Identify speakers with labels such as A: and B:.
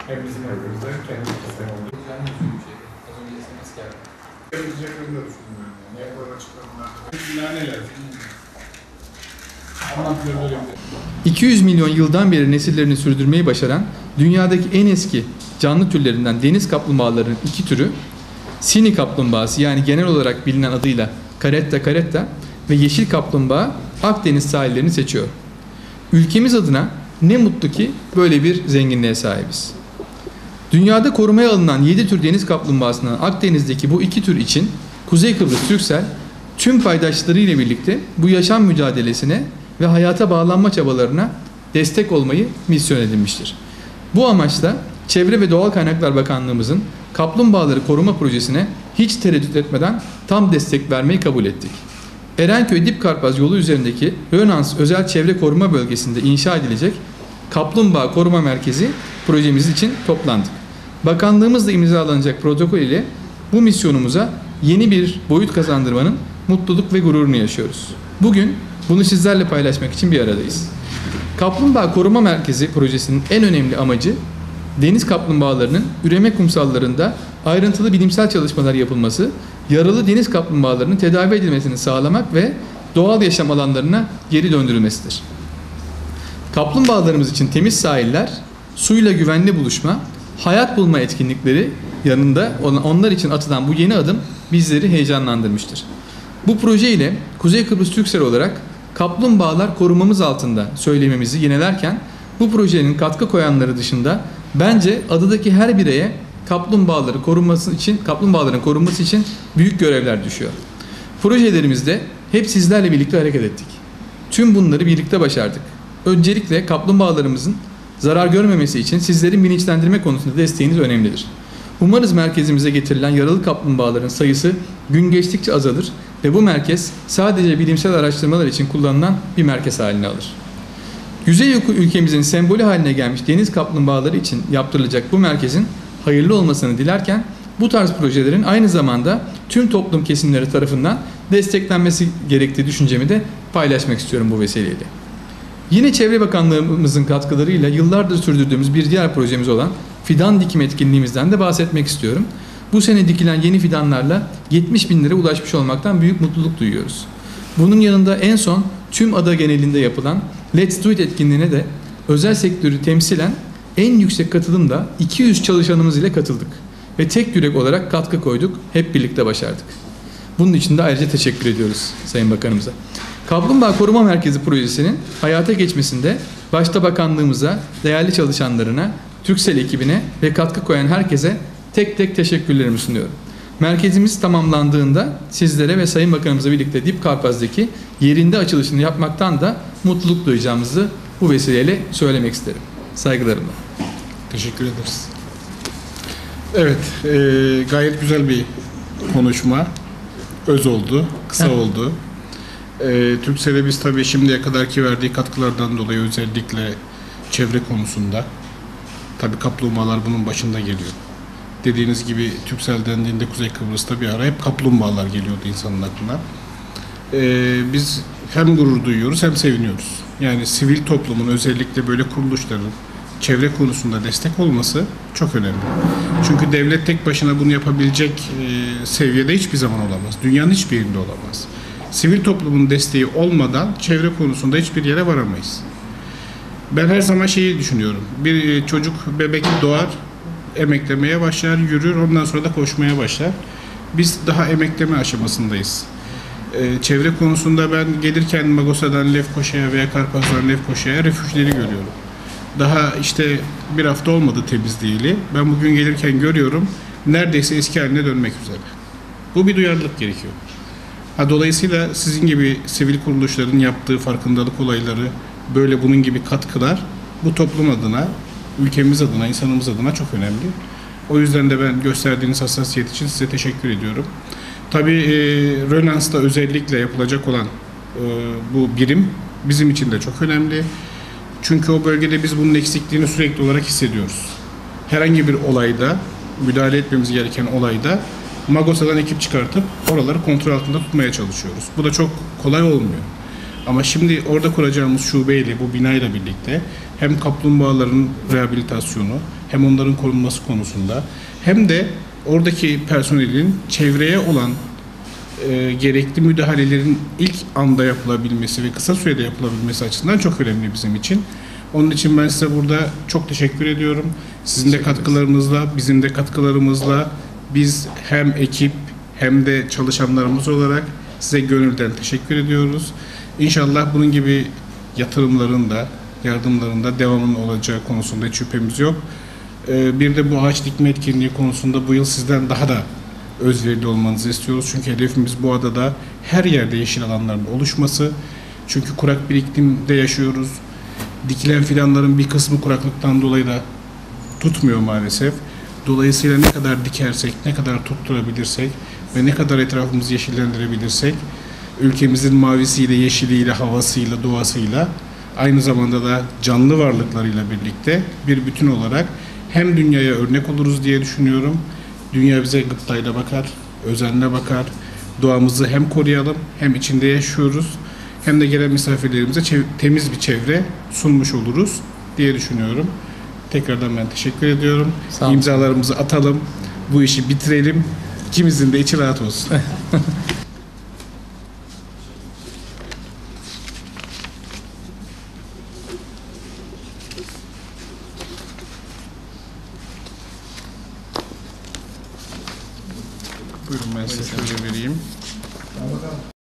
A: Hem bizim evimizde hem kendi sistem oldu.
B: Yani üzücü bir şey. Az önce SMS geldi.
A: Geleceklerini de düşünmüyorum yani. Yapılan açıklamalar. Neler? Anlatılır böyle bir
C: 200 milyon yıldan beri nesillerini sürdürmeyi başaran dünyadaki en eski canlı türlerinden deniz kaplumbağalarının iki türü Sini kaplumbağası yani genel olarak bilinen adıyla Caretta caretta ve yeşil kaplumbağa Akdeniz sahillerini seçiyor. Ülkemiz adına ne mutlu ki böyle bir zenginliğe sahibiz. Dünyada korumaya alınan 7 tür deniz kaplumbağasından Akdeniz'deki bu iki tür için Kuzey Kıbrıs Türksel tüm paydaşlarıyla birlikte bu yaşam mücadelesine ve hayata bağlanma çabalarına destek olmayı misyon edinmiştir. Bu amaçla Çevre ve Doğal Kaynaklar Bakanlığımızın kaplumbağaları koruma projesine hiç tereddüt etmeden tam destek vermeyi kabul ettik. Erenköy Dipkarpaz yolu üzerindeki Rönans Özel Çevre Koruma Bölgesi'nde inşa edilecek Kaplumbağa Koruma Merkezi projemiz için toplandık. Bakanlığımızla imzalanacak protokol ile bu misyonumuza yeni bir boyut kazandırmanın mutluluk ve gururunu yaşıyoruz. Bugün bunu sizlerle paylaşmak için bir aradayız. Kaplumbağa Koruma Merkezi projesinin en önemli amacı deniz kaplumbağalarının üreme kumsallarında ayrıntılı bilimsel çalışmalar yapılması, yaralı deniz kaplumbağalarının tedavi edilmesini sağlamak ve doğal yaşam alanlarına geri döndürülmesidir. Kaplumbağalarımız için temiz sahiller, suyla güvenli buluşma, hayat bulma etkinlikleri yanında onlar için atılan bu yeni adım bizleri heyecanlandırmıştır. Bu proje ile Kuzey Kıbrıs Türksel olarak kaplumbağalar korumamız altında söylememizi yinelerken bu projenin katkı koyanları dışında bence adadaki her bireye kaplumbağaların korunması için büyük görevler düşüyor. Projelerimizde hep sizlerle birlikte hareket ettik. Tüm bunları birlikte başardık. Öncelikle kaplumbağalarımızın zarar görmemesi için sizlerin bilinçlendirme konusunda desteğiniz önemlidir. Umarız merkezimize getirilen yaralı kaplumbağaların sayısı gün geçtikçe azalır ve bu merkez sadece bilimsel araştırmalar için kullanılan bir merkez haline alır. Yüzey ülkemizin sembolü haline gelmiş deniz kaplumbağaları için yaptırılacak bu merkezin hayırlı olmasını dilerken bu tarz projelerin aynı zamanda tüm toplum kesimleri tarafından desteklenmesi gerektiği düşüncemi de paylaşmak istiyorum bu vesileyle. Yine Çevre Bakanlığımızın katkılarıyla yıllardır sürdürdüğümüz bir diğer projemiz olan fidan dikim etkinliğimizden de bahsetmek istiyorum. Bu sene dikilen yeni fidanlarla 70 bin lira ulaşmış olmaktan büyük mutluluk duyuyoruz. Bunun yanında en son tüm ada genelinde yapılan Let's Do It etkinliğine de özel sektörü temsilen en yüksek katılımda 200 çalışanımız ile katıldık. Ve tek yürek olarak katkı koyduk, hep birlikte başardık. Bunun için de ayrıca teşekkür ediyoruz Sayın Bakanımıza. Kaplumbağa Koruma Merkezi projesinin hayata geçmesinde başta bakanlığımıza, değerli çalışanlarına, Türksel ekibine ve katkı koyan herkese tek tek teşekkürlerimi sunuyorum. Merkezimiz tamamlandığında sizlere ve Sayın Bakanımızla birlikte Dipkarpaz'daki yerinde açılışını yapmaktan da mutluluk duyacağımızı bu vesileyle söylemek isterim. Saygılarımla.
A: Teşekkür ederiz. Evet, gayet güzel bir konuşma. Öz oldu, kısa oldu. Türksel'e biz tabii şimdiye kadarki verdiği katkılardan dolayı özellikle çevre konusunda, tabii kaplumbağalar bunun başında geliyor. Dediğiniz gibi Türksel dendiğinde Kuzey Kıbrıs'ta bir ara hep kaplumbağalar geliyordu insanın aklına. Biz hem gurur duyuyoruz hem seviniyoruz. Yani sivil toplumun özellikle böyle kuruluşların çevre konusunda destek olması çok önemli. Çünkü devlet tek başına bunu yapabilecek seviyede hiçbir zaman olamaz. Dünyanın hiçbir yerinde olamaz. Sivil toplumun desteği olmadan çevre konusunda hiçbir yere varamayız. Ben her zaman şeyi düşünüyorum. Bir çocuk, bebek doğar, emeklemeye başlar, yürür, ondan sonra da koşmaya başlar. Biz daha emekleme aşamasındayız. Çevre konusunda ben gelirken Magosa'dan Lefkoşa'ya veya Karpaz'dan Lefkoşa'ya refüjleri görüyorum. Daha işte bir hafta olmadı temizliğiyle. Ben bugün gelirken görüyorum, neredeyse eski haline dönmek üzere. Bu bir duyarlılık gerekiyor. Dolayısıyla sizin gibi sivil kuruluşların yaptığı farkındalık olayları, böyle bunun gibi katkılar bu toplum adına, ülkemiz adına, insanımız adına çok önemli. O yüzden de ben gösterdiğiniz hassasiyet için size teşekkür ediyorum. Tabii Rönans'ta özellikle yapılacak olan bu birim bizim için de çok önemli. Çünkü o bölgede biz bunun eksikliğini sürekli olarak hissediyoruz. Herhangi bir olayda, müdahale etmemiz gereken olayda Magosa'dan ekip çıkartıp oraları kontrol altında tutmaya çalışıyoruz. Bu da çok kolay olmuyor. Ama şimdi orada kuracağımız şubeyle, bu binayla birlikte hem kaplumbağaların rehabilitasyonu, hem onların korunması konusunda, hem de oradaki personelin çevreye olan gerekli müdahalelerin ilk anda yapılabilmesi ve kısa sürede yapılabilmesi açısından çok önemli bizim için. Onun için ben size burada çok teşekkür ediyorum. Sizin de katkılarınızla, bizim de katkılarımızla biz hem ekip hem de çalışanlarımız olarak size gönülden teşekkür ediyoruz. İnşallah bunun gibi yatırımların da, yardımların da devamının olacağı konusunda hiç şüphemiz yok. Bir de bu ağaç dikme etkinliği konusunda bu yıl sizden daha da özverili olmanızı istiyoruz. Çünkü hedefimiz bu adada her yerde yeşil alanların oluşması. Çünkü kurak bir iklimde yaşıyoruz. Dikilen fidanların bir kısmı kuraklıktan dolayı da tutmuyor maalesef. Dolayısıyla ne kadar dikersek, ne kadar tutturabilirsek ve ne kadar etrafımızı yeşillendirebilirsek, ülkemizin mavisiyle, yeşiliyle, havasıyla, doğasıyla, aynı zamanda da canlı varlıklarıyla birlikte bir bütün olarak hem dünyaya örnek oluruz diye düşünüyorum. Dünya bize gıptayla bakar, özenle bakar. Doğamızı hem koruyalım, hem içinde yaşıyoruz, hem de gelen misafirlerimize temiz bir çevre sunmuş oluruz diye düşünüyorum. Tekrardan ben teşekkür ediyorum.
C: Sağ olun.
A: İmzalarımızı atalım, bu işi bitirelim. İkimizin de içi rahat olsun. Buyurun, ben size şöyle vereyim.